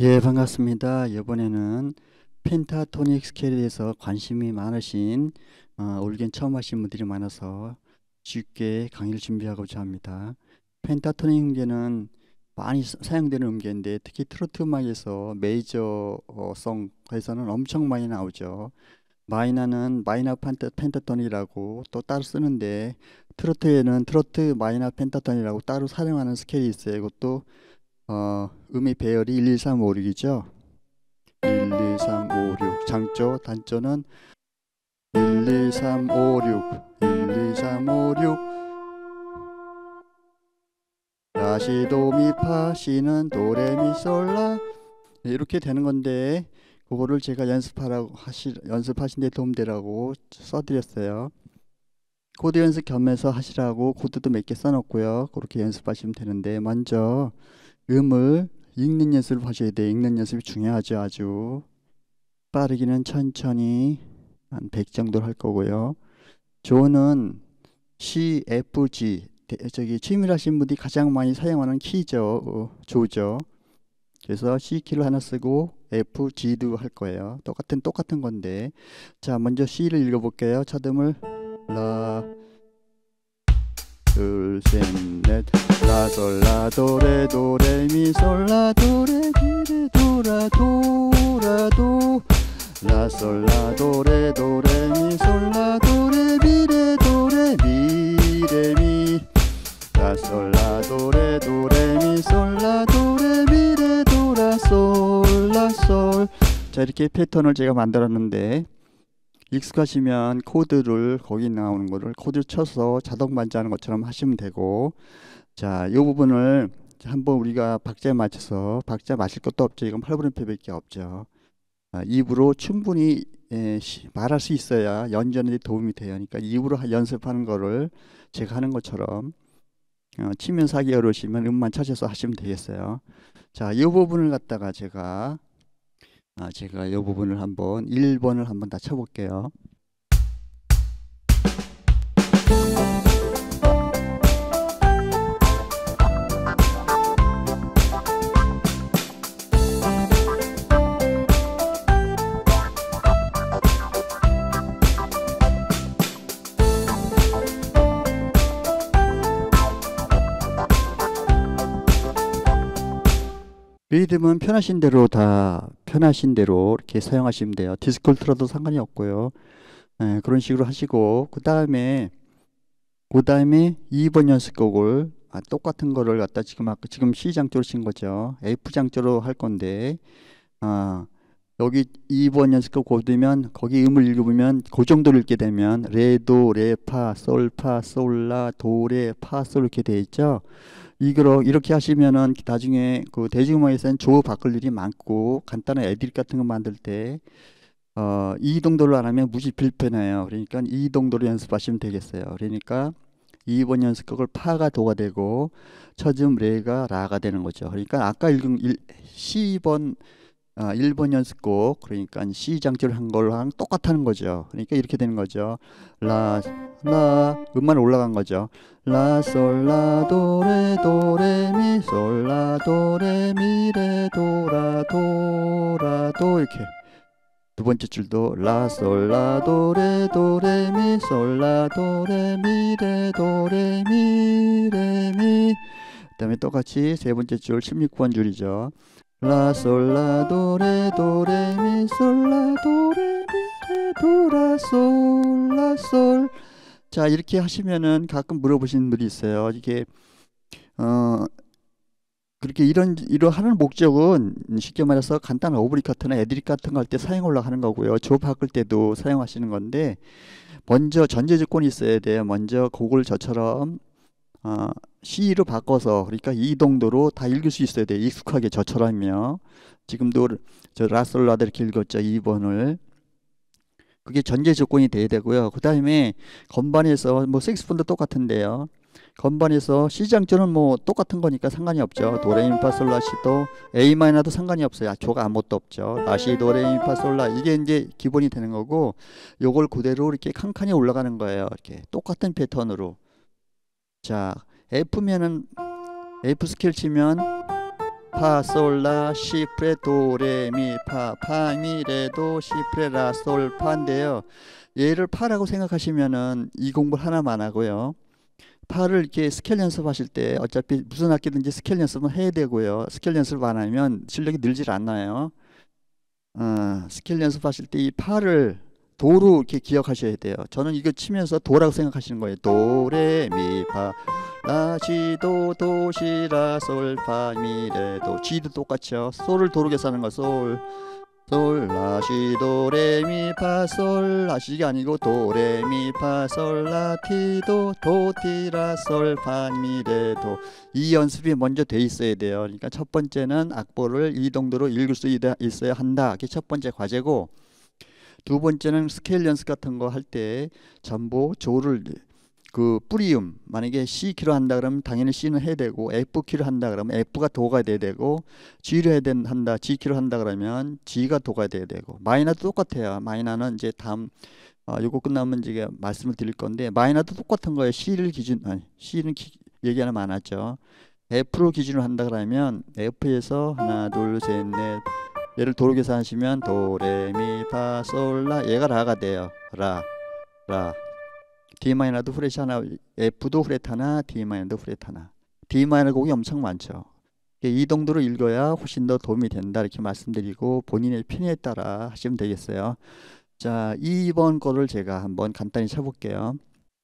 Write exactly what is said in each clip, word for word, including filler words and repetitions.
예, 반갑습니다. 이번에는 펜타토닉 스케일에 대해서 관심이 많으신 어, 올겐 처음 하신 분들이 많아서 쉽게 강의를 준비하고자 합니다. 펜타토닉 음계는 많이 사- 사용되는 음계인데 특히 트로트 음악에서 메이저성에서는 엄청 많이 나오죠. 마이너는 마이너 펜타, 펜타토닉이라고 또 따로 쓰는데 트로트에는 트로트 마이너 펜타토닉이라고 따로 사용하는 스케일이 있어요. 이것도 어, 음의 배열이 일, 이, 삼, 오, 육이죠. 일, 이, 삼, 오, 육. 장조, 단조는 일, 이, 삼, 오, 육. 일, 이, 삼, 오, 육. 라, 시, 도, 미, 파, 시는 도, 레, 미, 솔, 라. 이렇게 되는 건데, 그거를 제가 연습하라고 하시, 연습하신 데 도움되라고 써드렸어요. 코드 연습 겸해서 하시라고 코드도 몇 개 써놓고요. 그렇게 연습하시면 되는데, 먼저 음을 읽는 연습을 하셔야 돼요. 읽는 연습이 중요하죠. 아주 빠르기는 천천히 한 백 정도 할 거고요. 조는 C, F, G. 저기 취미하신 분들이 가장 많이 사용하는 키죠. 어, 조죠. 그래서 C 키를 하나 쓰고 F, G도 할 거예요. 똑같은 똑같은 건데. 자, 먼저 C를 읽어볼게요. 차듬을 라, 둘, 셋, 넷. 라, 솔, 라, 도, 레, 도, 레, 미, 솔, 라, 도, 레, 미, 레, 도, 라, 도, 라, 도. 라, 솔, 라, 도, 레, 도, 레, 미, 솔, 라, 도, 레, 미, 레, 도, 레, 미, 레, 미. 라, 솔, 라, 도, 레, 도, 레, 미, 솔, 라, 도, 레, 미, 레, 도, 라, 솔, 라, 솔. 자, 이렇게 패턴을 제가 만들었는데 익숙하시면 코드를 거기 나오는 거를 코드 쳐서 자동 반주하는 것처럼 하시면 되고, 자, 이 부분을 한번 우리가 박자에 맞춰서 박자 맞출 것도 없죠. 이건 팔 분의 패밖에 없죠. 아, 입으로 충분히 에, 시, 말할 수 있어야 연주하는 데 도움이 돼요. 그러니까 입으로 하- 연습하는 거를 제가 하는 것처럼 어, 치면서 하기 어려우시면 음만 찾아서 하시면 되겠어요. 자, 이 부분을 갖다가 제가 아, 제가 이 부분을 한번 일 번을 한번 다 쳐볼게요. 리듬은 편하신 대로 다 편하신 대로 이렇게 사용하시면 돼요. 디스코를 틀어도 상관이 없고요. 예, 그런 식으로 하시고 그 다음에 그 다음에 이 번 연습곡을 아, 똑같은 거를 갖다 지금 아까 지금 C 장조로 친 거죠. F 장조로 할 건데 아, 여기 이 번 연습곡 고르면 거기 음을 읽으면 그 정도를 읽게 되면 레, 도, 레, 파, 솔, 파, 솔, 라, 도, 레, 파, 솔 이렇게 돼 있죠. 이거 이렇게 하시면은 나중에 그 대중음악에서는 조 바꿀 일이 많고 간단한 애드립 같은 거 만들 때 어, 이 정도로 안 하면 무지 불편해요. 그러니까 이 정도로 연습하시면 되겠어요. 그러니까 이 번 연습곡을 파가 도가 되고 처음 레가 라가 되는 거죠. 그러니까 아까 읽은 일, C 번 아, 일 번 연습곡 그러니까 C 장치를 한 거랑 똑같다는 거죠. 그러니까 이렇게 되는 거죠. 라, 라 음만 올라간 거죠. 라, 솔, 라, 도, 레, 도, 레, 미, 솔, 라, 도, 레, 미, 레, 도, 라, 도, 라, 도 이렇게 두 번째 줄도 라, 솔, 라, 도, 레, 도, 레, 미, 솔, 라, 도, 레, 미, 레, 도, 레, 미, 레, 미. 그 다음에 똑같이 세 번째 줄 십육 번 줄이죠. 라, 솔, 라, 도, 레, 도, 레, 미, 솔, 라, 도, 레, 미, 레, 도, 라, 솔, 라, 솔. 자, 이렇게 하시면은 가끔 물어보시는 분이 있어요. 이게 어 그렇게 이런 이러 하는 목적은 쉽게 말해서 간단한 오브리 카트나 애드립 같은 거 할 때 사용하려고 하는 거고요. 조 바꿀 때도 사용하시는 건데 먼저 전제 조건이 있어야 돼요. 먼저 곡을 저처럼 어, C로 바꿔서 그러니까 이 정도로 다 읽을 수 있어야 돼요. 익숙하게 저처럼요. 지금도 저 라솔라드 이렇게 읽었죠. 이 번을. 그게 전제 조건이 돼야 되고요. 그 다음에 건반에서 뭐 색스폰도 똑같은데요. 건반에서 C 장조는 뭐 똑같은 거니까 상관이 없죠. 도레미파솔라시도 A 마이너도 상관이 없어요. 아, 조가 아무것도 없죠. 라시 도레미파솔라 이게 이제 기본이 되는 거고 요걸 그대로 이렇게 칸칸이 올라가는 거예요. 이렇게 똑같은 패턴으로. 자, F면은 F 스케일 치면 파, 솔, 라, 시, 프레, 도, 레, 미, 파, 파, 미, 레, 도, 시, 프레, 라, 솔, 파인데요. 얘를 파라고 생각하시면은 이 공부를 하나만 하고요. 파를 이렇게 스케일 연습하실 때 어차피 무슨 악기든지 스케일 연습은 해야 되고요. 스케일 연습을 안 하면 실력이 늘질 않아요. 어, 스케일 연습하실 때 이 파를 도로 이렇게 기억하셔야 돼요. 저는 이거 치면서 도라고 생각하시는 거예요. 도, 레, 미, 파, 라, 시, 도, 도, 시, 라, 솔, 파, 미, 레, 도. 지도 똑같죠. 솔을 도로 계산하는 거. 솔, 솔, 라, 시, 도, 레, 미, 파, 솔, 라, 시가 아니고 도, 레, 미, 파, 솔, 라, 티, 도, 도, 티, 라, 솔, 파, 미, 레, 도. 이 연습이 먼저 돼 있어야 돼요. 그러니까 첫 번째는 악보를 이 정도로 읽을 수 있어야 한다. 그게 첫 번째 과제고, 두 번째는 스케일 연습 같은 거 할 때 전부 조를 그 뿌리음, 만약에 C 키로 한다 그러면 당연히 C는 해야 되고, F 키로 한다 그러면 F가 도가 돼야 되고, G로 해야 된, 한다 G 키로 한다 그러면 G가 도가 돼야 되고, 마이너도 똑같아요. 마이너는 이제 다음 어, 요거 끝나면 이제 말씀을 드릴 건데, 마이너도 똑같은 거예요. C를 기준, 아니, C는 기, 얘기하면 많았죠. F로 기준으로 한다 그러면 F에서 하나 둘셋넷, 얘를 도로 계산하시면 도, 레, 미, 파, 솔, 라, 얘가 라가 돼요. 라, 라. D 마이너도 프렛이 하나, F도 프렛 하나, D 마이너도 프렛 하나. D 마이너 곡이 엄청 많죠. 이 정도로 읽어야 훨씬 더 도움이 된다 이렇게 말씀드리고, 본인의 편의에 따라 하시면 되겠어요. 자, 이 번 거를 제가 한번 간단히 쳐볼게요.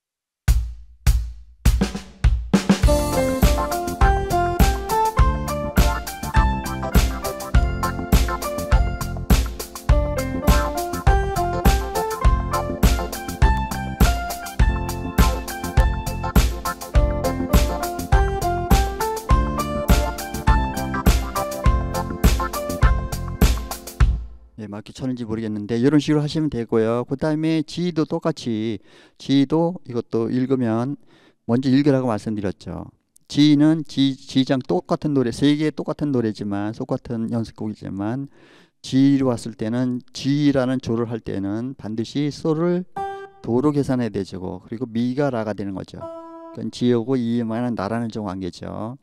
예, 맞게 쳤는지 모르겠는데 이런 식으로 하시면 되고요. 그 다음에 G도 똑같이, G도 이것도 읽으면 먼저 읽으라고 말씀드렸죠. G는 G, G장 똑같은 노래, 세 개 똑같은 노래지만, 똑같은 연습곡이지만, G로 왔을 때는, G라는 조를 할 때는 반드시 솔을 도로 계산해야 되죠. 그리고 미가 라가 되는 거죠. 그러니까 G하고 E만은 나라는 좀 관계죠.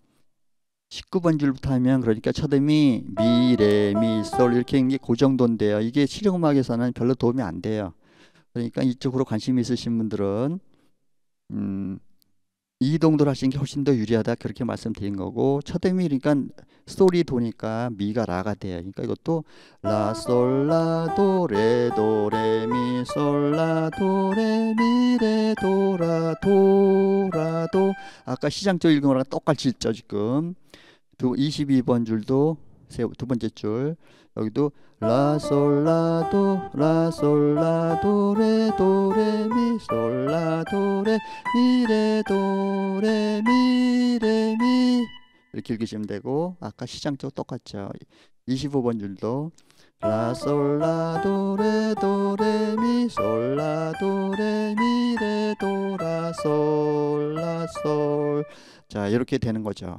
십구 번 줄부터 하면, 그러니까 첫음이 미, 레, 미, 솔 이렇게 있는 게 그 정도인데요. 이게 실용음악에서는 별로 도움이 안 돼요. 그러니까 이쪽으로 관심 있으신 분들은 음, 이 정도로 하시는 게 훨씬 더 유리하다 그렇게 말씀드린 거고, 첫음이 그러니까 솔이 도니까 미가 라가 돼요. 그러니까 이것도 라, 솔, 라, 도, 레, 도, 레, 미, 솔, 라, 도, 레, 미, 레, 도, 라, 도, 라, 도. 아까 시장적 읽은 거랑 똑같이 읽죠 지금. 두 이십이 번 줄도 세, 두 번째 줄 여기도 라, 솔, 라, 도, 라, 솔, 라, 도, 레, 도, 레, 미, 솔, 라, 도, 레, 미, 레, 도, 레, 미, 레, 미 이렇게 읽으시면 되고, 아까 시장적 똑같죠. 이십오 번 줄도 라, 솔, 라, 도, 레, 도, 레, 미, 솔, 라, 도, 레, 미, 레, 도, 라, 솔, 라, 솔. 자, 이렇게 되는 거죠.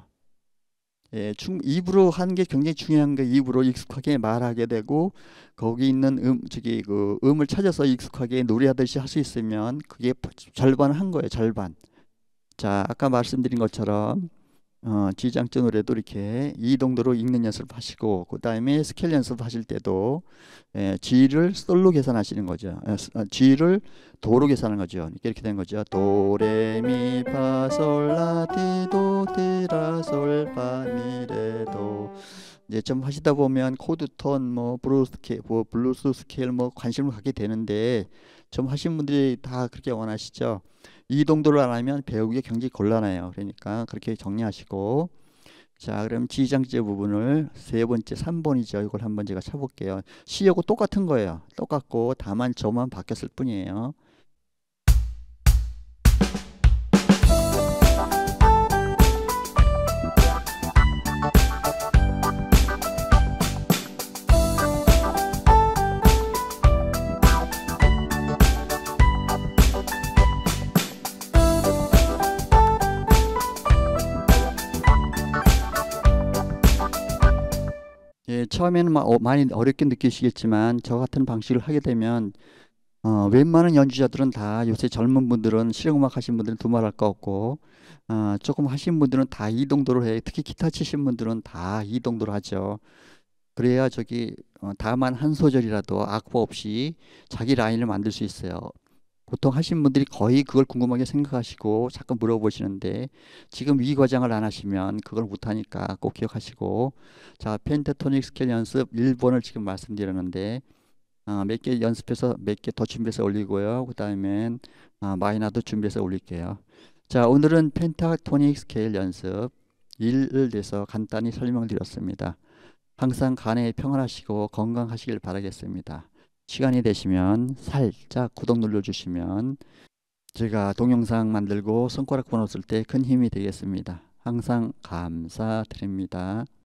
예, 충, 입으로 하는 게 굉장히 중요한 게, 입으로 익숙하게 말하게 되고, 거기 있는 음, 저기 그 음을 찾아서 익숙하게 노래하듯이 할 수 있으면 그게 절반 한 거예요, 절반. 자, 아까 말씀드린 것처럼 어, G장조 노래도 이렇게 이 정도로 읽는 연습을 하시고, 그 다음에 스케일 연습하실 때도 예, G를 솔로 계산하시는 거죠. 예, G를 도로 계산하는 거죠. 이렇게 된 거죠. 도, 레, 미, 파, 솔, 라, 티, 도, 티, 라, 솔, 파, 미, 레, 도. 이제 좀 하시다 보면 코드 톤, 뭐 블루스 스케일, 뭐 블루스 스케일 뭐 관심을 갖게 되는데, 좀 하신 분들이 다 그렇게 원하시죠. 이 정도를 안 하면 배우기 굉장히 곤란해요. 그러니까 그렇게 정리하시고, 자, 그럼 G장제 부분을 세 번째 삼 번이죠. 이걸 한번 제가 쳐볼게요. C하고 똑같은 거예요. 똑같고 다만 저만 바뀌었을 뿐이에요. 예, 처음에는 막 어, 많이 어렵게 느끼시겠지만, 저 같은 방식을 하게 되면 어, 웬만한 연주자들은 다 요새 젊은 분들은 실용음악 하신 분들은 두말할 거 없고 어, 조금 하신 분들은 다 이 정도로 해. 특히 기타 치신 분들은 다 이 정도로 하죠. 그래야 저기 어, 다만 한 소절이라도 악보 없이 자기 라인을 만들 수 있어요. 보통 하신 분들이 거의 그걸 궁금하게 생각하시고 자꾸 물어보시는데 지금 이 과정을 안 하시면 그걸 못하니까 꼭 기억하시고 자 펜타토닉 스케일 연습 일 번을 지금 말씀드렸는데 어, 몇 개 연습해서 몇 개 더 준비해서 올리고요. 그 다음엔 어, 마이너도 준비해서 올릴게요. 자 오늘은 펜타토닉 스케일 연습 일을 대해서 간단히 설명드렸습니다. 항상 간에 평안하시고 건강하시길 바라겠습니다. 시간이 되시면 살짝 구독 눌러주시면 제가 동영상 만들고 손가락 번호 쓸 때 큰 힘이 되겠습니다. 항상 감사드립니다.